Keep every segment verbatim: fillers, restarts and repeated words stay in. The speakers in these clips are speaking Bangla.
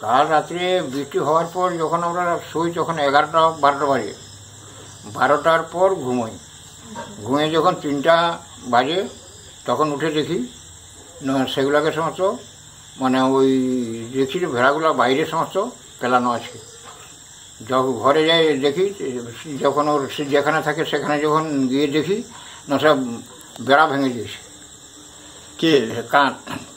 কাল রাত্রে বৃষ্টি হওয়ার পর যখন আমরা শুই তখন এগারোটা বারোটা বাজে, বারোটার পর ঘুমোই। ঘুমিয়ে যখন তিনটা বাজে তখন উঠে দেখি সেগুলোকে সমস্ত মানে ওই দেখি যে ভেড়াগুলো বাইরে সমস্ত পেলানো আছে। যখন ঘরে যাই দেখি, যখন ওর যেখানে থাকে সেখানে যখন গিয়ে দেখি না সব বেড়া ভেঙে দিয়েছে। কে কান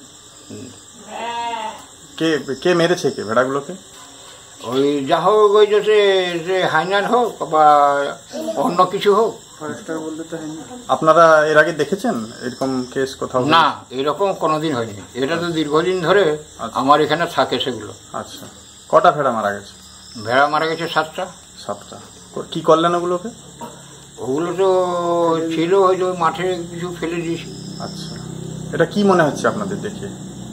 কে কে মেরেছে কে ভেড়াগুলোকে? ওই যা হোক, ওই যে সে হাইনার হোক বা অন্য কিছু হোক। আপনারা এর আগে দেখেছেন এরকম কেস কোথাও? না, এরকম কোনোদিন হয়নি। এটা তো দীর্ঘদিন ধরে আমার এখানে থাকে সেগুলো। আচ্ছা, কটা ভেড়া মারা গেছে? ভেড়া মারা গেছে সাতটা। সাতটা। কি করলেন ওগুলোকে? ওগুলো তো ছিল ওই যে মাঠে কিছু ফেলে দিয়েছি। আচ্ছা, এটা কি মনে হচ্ছে আপনাদের দেখে?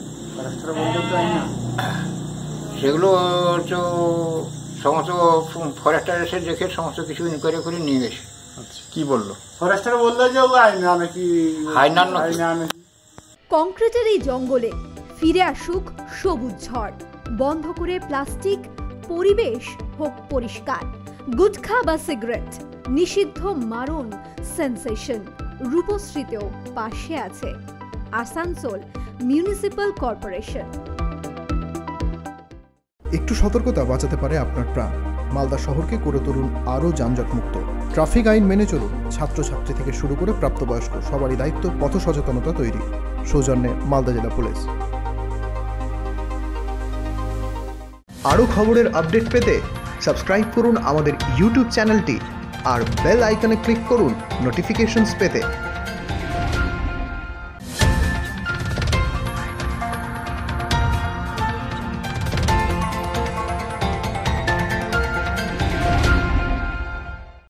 সেগুলো তো সমস্ত ফরেস্টার এসে দেখে সমস্ত কিছু ইনকোয়ারি করে নিয়ে গেছে। আচ্ছা, কি বললো ফরেস্টার? বললো যে হাইনার। কংক্রিটের এই জঙ্গলে ফিরে আসুক সবুজ ঝড়, বন্ধ করে প্লাস্টিক, পরিবেশ হোক পরিষ্কার। গুটখা বা সিগারেট নিষিদ্ধ, মারণ সেন্সেশন। রূপশ্রীতেও পাশে আছে আসানসোল মিউনিসিপাল কর্পোরেশন। একটু সতর্কতা বাঁচাতে পারে আপনার প্রাণ। মালদা শহরকে করে তুলুন আরও যানজটমুক্ত। ট্রাফিক আইন মেনে চলুন। ছাত্রছাত্রী থেকে শুরু করে প্রাপ্তবয়স্ক সবারই দায়িত্ব পথ সচেতনতা তৈরি। সৌজন্যে মালদা জেলা পুলিশ। আরও খবরের আপডেট পেতে সাবস্ক্রাইব করুন আমাদের ইউটিউব চ্যানেলটি আর বেল আইকনে ক্লিক করুন নোটিফিকেশনস পেতে।